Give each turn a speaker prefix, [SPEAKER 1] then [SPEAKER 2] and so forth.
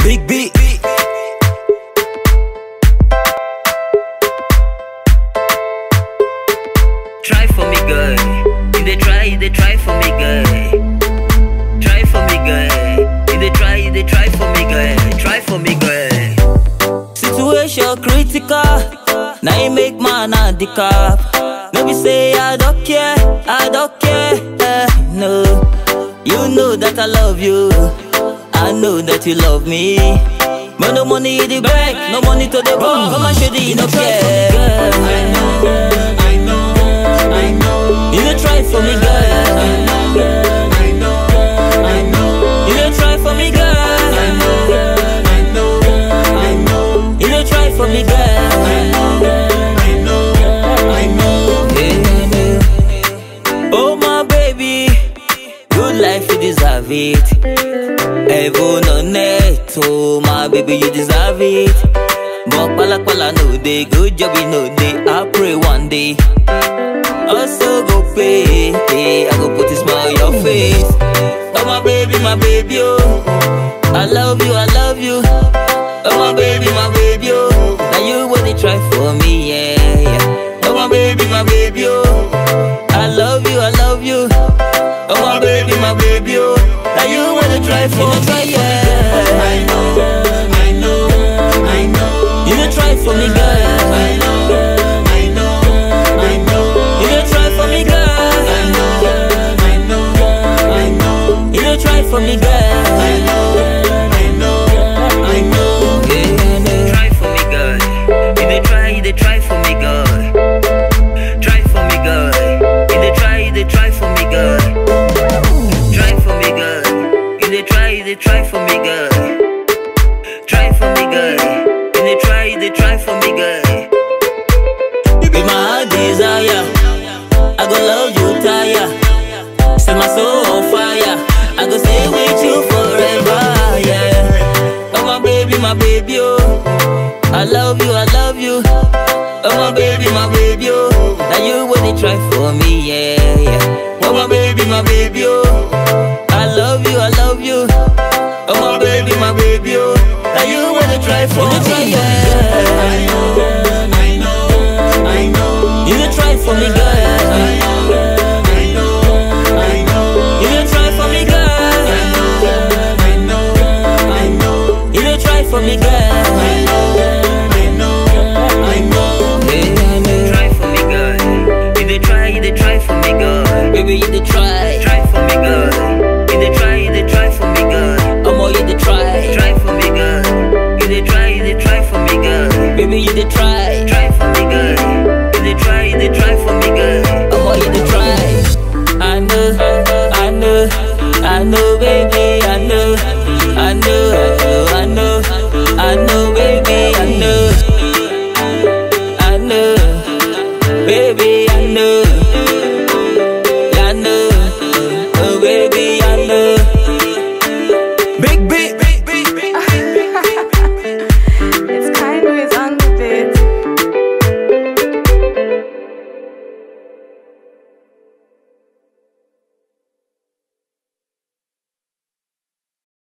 [SPEAKER 1] Big beat.
[SPEAKER 2] Try for me, girl. If they try for me, girl. Try for me, girl. If they try for me, girl. Try for me, girl.
[SPEAKER 1] Situation critical. Now you make man handicap. No be say I don't care, no. You know that I love you, I know that you love me. But no money in the bank, no money to the bank. Come on, shady, you don't care.
[SPEAKER 3] I know.
[SPEAKER 1] You don't try for me, girl.
[SPEAKER 3] I know.
[SPEAKER 1] You don't try for me, girl. You don't try for me, girl. Oh my baby, good life you deserve it. Heaven on earth, oh my baby you deserve it. But pala no day, good job you know day. I pray one day also go pay. I go put a smile on your face. Oh my baby, oh I love you. Oh my baby, oh now you wanna try for me, yeah. Oh my baby, oh I love you. Oh my baby, oh now you wanna try for me, yeah.
[SPEAKER 3] I know.
[SPEAKER 1] You don't try for me, girl.
[SPEAKER 3] I know.
[SPEAKER 1] You don't try for me, girl. You don't try for me, girl.
[SPEAKER 2] Try for me, girl. If they try for me, girl. Try for me, girl. If they try for me, girl. Try for me, girl. If they try for me, girl. Try for me, girl. If they try for me, girl.
[SPEAKER 1] You be my heart desire. I go love you, tire. Set my soul on fire. I go stay with you forever, yeah. Oh my baby, oh I love you. Oh my baby, oh now you wanna try for me, yeah. Oh my baby, oh I love you. Oh my baby, oh now you wanna try for me, yeah.
[SPEAKER 3] I know.
[SPEAKER 1] You don't try for me, girl. You don't try for me, girl. You don't try for me, girl.
[SPEAKER 2] Try for me, girl. If they try for me, girl.
[SPEAKER 1] Baby, you dey try.
[SPEAKER 2] Try for me, girl. If they try for me, girl.
[SPEAKER 1] I'm all you dey try.
[SPEAKER 2] Try for me, girl. If they try for me, girl.
[SPEAKER 1] Baby, you dey try.
[SPEAKER 2] Try for me, girl. If they try for me, girl.
[SPEAKER 1] I'm all you dey try. I know, baby, I know, baby, I know, baby,